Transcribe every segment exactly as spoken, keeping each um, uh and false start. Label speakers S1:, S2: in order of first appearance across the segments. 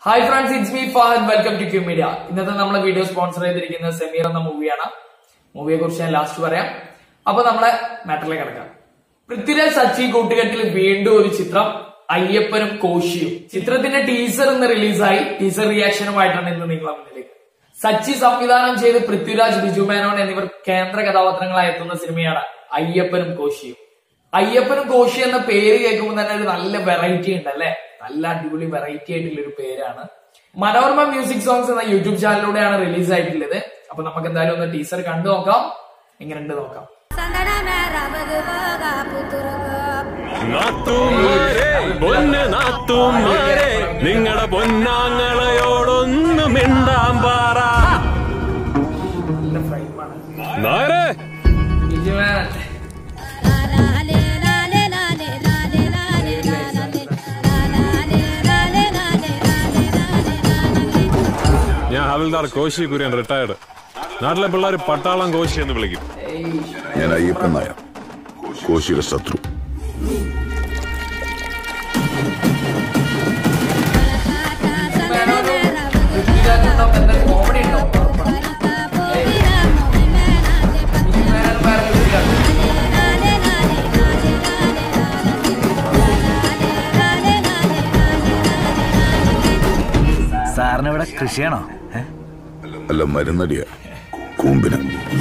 S1: Hi friends, it's me Fahad. Welcome to Q Media. ഇന്നത്തെ നമ്മളെ video sponsor ചെയ്തിരിക്കുന്നത് സെമീർ എന്ന മൂവിയാണ്. മൂവിയെ കുറിച്ച് ഞാൻ ലാസ്റ്റ് പറയാം. അപ്പൊ നമ്മളെ മാറ്ററിലേക്ക് കിടക്കാം. പൃഥ്വിരാജ് സച്ചി കൂട്ടുകെട്ടിൽ വീണ്ടും ഒരു ചിത്രം അയ്യപ്പനും കോശിയും. ചിത്രത്തിന്റെ ടീസർ ഇന്ന് റിലീസായി. ടീസർ റിയാക്ഷനുമായിട്ടാണ് ഇന്ന് നിങ്ങളെ മുന്നിലേക്ക്. സച്ചി സംവിധാനം ചെയ്ത് പൃഥ്വിരാജ്, ബിജു മേനോൻ എന്നിവർ കേന്ദ്ര കഥാപാത്രങ്ങളായി എത്തുന്ന സിനിമയാണ് അയ്യപ്പനും കോശിയും. അയ്യപ്പനും കോശി എന്ന പേര് കേൾക്കുമ്പോൾ തന്നെ ഒരു നല്ല വെറൈറ്റി ഉണ്ട് അല്ലെ. നല്ല അടിപൊളി വെറൈറ്റി ആയിട്ടുള്ള ഒരു പേരാണ്. മനോരമ മ്യൂസിക് സോങ്സ് എന്ന യൂട്യൂബ് ചാനലിലൂടെയാണ് റിലീസ് ആയിട്ടുള്ളത്. അപ്പൊ നമുക്ക് എന്തായാലും ഒന്ന് ടീസർ കണ്ടു നോക്കാം. എങ്ങനെയുണ്ട് നോക്കാം.
S2: നിങ്ങളുടെ പൊന്നാങ്ങളയോടൊന്നും മിണ്ടാൻ പാറ.
S1: നല്ല ഫ്രെയിമാണ്.
S2: ഞാൻ ഹവിൽദാർ കോശി കുര്യൻ, റിട്ടയർഡ്. നാട്ടിലെ പിള്ളേർ പട്ടാളം കോശി എന്ന് വിളിക്കും.
S3: ഞാൻ അയ്യപ്പൻ നായർ, കോശിയുടെ ശത്രു.
S4: സാറിന് ഇവിടെ കൃഷിയാണോ?
S3: അല്ല, മരുന്നടിയ കൂമ്പിന്.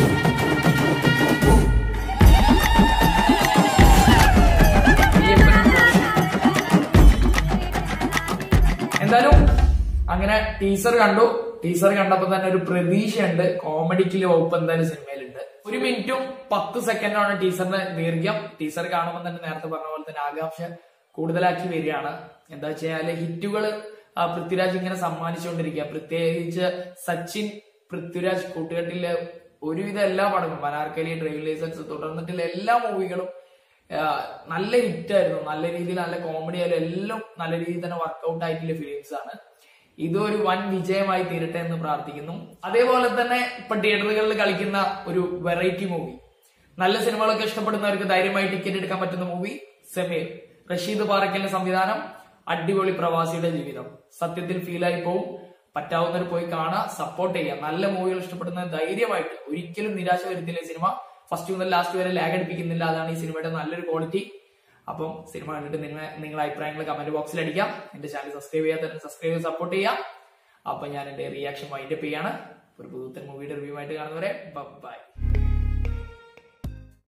S1: എന്തായാലും അങ്ങനെ ടീസർ കണ്ടു. ടീസർ കണ്ടപ്പോ തന്നെ ഒരു പ്രതീക്ഷയുണ്ട്. കോമഡിക്കില് വകുപ്പ് എന്തായാലും സിനിമയിലുണ്ട്. ഒരു മിനിറ്റും പത്ത് സെക്കൻഡാണ് ടീസറിന്റെ ദീർഘ്യം. ടീസർ കാണുമ്പോൾ തന്നെ നേരത്തെ പറഞ്ഞ പോലെ തന്നെ ആകാംക്ഷ കൂടുതലാക്കി വരികയാണ്. എന്താ വെച്ചാല് ഹിറ്റുകള് പൃഥ്വിരാജ് ഇങ്ങനെ സമ്മാനിച്ചുകൊണ്ടിരിക്കുക. പ്രത്യേകിച്ച് സച്ചിൻ പൃഥ്വിരാജ് കൂട്ടുകെട്ടിലെ ഒരുവിധ എല്ലാ പടങ്ങളും, മനാർക്കലി, ഡ്രൈവിംഗ് ലൈസൻസ് തുടർന്നിട്ടുള്ള എല്ലാ മൂവികളും നല്ല ഹിറ്റായിരുന്നു. നല്ല രീതിയിൽ നല്ല കോമഡി ആയാലും എല്ലാം നല്ല രീതിയിൽ തന്നെ വർക്ക്ഔട്ട് ആയിട്ടുള്ള ഫിലിംസ് ആണ്. ഇതൊരു വൻ വിജയമായി തീരട്ടെ എന്ന് പ്രാർത്ഥിക്കുന്നു. അതേപോലെ തന്നെ ഇപ്പൊ തിയേറ്ററുകളിൽ കളിക്കുന്ന ഒരു വെറൈറ്റി മൂവി, നല്ല സിനിമകളൊക്കെ ഇഷ്ടപ്പെടുന്നവർക്ക് ധൈര്യമായി ടിക്കറ്റ് എടുക്കാൻ പറ്റുന്ന മൂവി സെമീർ. റഷീദ് പാറക്കലിന്റെ സംവിധാനം. അടിപൊളി പ്രവാസിയുടെ ജീവിതം. സത്യത്തിൽ ഫീലായി പോവും. പറ്റാവുന്നവർ പോയി കാണാം, സപ്പോർട്ട് ചെയ്യാം. നല്ല മൂവികൾ ഇഷ്ടപ്പെടുന്ന ധൈര്യമായിട്ട്, ഒരിക്കലും നിരാശ വരുത്തില്ല സിനിമ. ഫസ്റ്റ് മുതൽ ലാസ്റ്റ് വരെ ലാഗ് അടിപ്പിക്കുന്നില്ല. അതാണ് ഈ സിനിമയുടെ നല്ലൊരു ക്വാളിറ്റി. അപ്പം സിനിമ കണ്ടിട്ട് നിങ്ങൾ നിങ്ങളുടെ അഭിപ്രായങ്ങൾ കമന്റ് ബോക്സിൽ അടിക്കാം. എന്റെ ചാനൽ സബ്സ്ക്രൈബ് ചെയ്യാത്ത സബ്സ്ക്രൈബ് ചെയ്ത് സപ്പോർട്ട് ചെയ്യാം. അപ്പൊ ഞാൻ എന്റെ റിയാക്ഷൻ വൈൻഡപ്പ് ചെയ്യാണ്. ഒരു പുതുത്തൻ മൂവിയുടെ റിവ്യൂ ആയിട്ട് കാണുന്നവരെ ബൈ.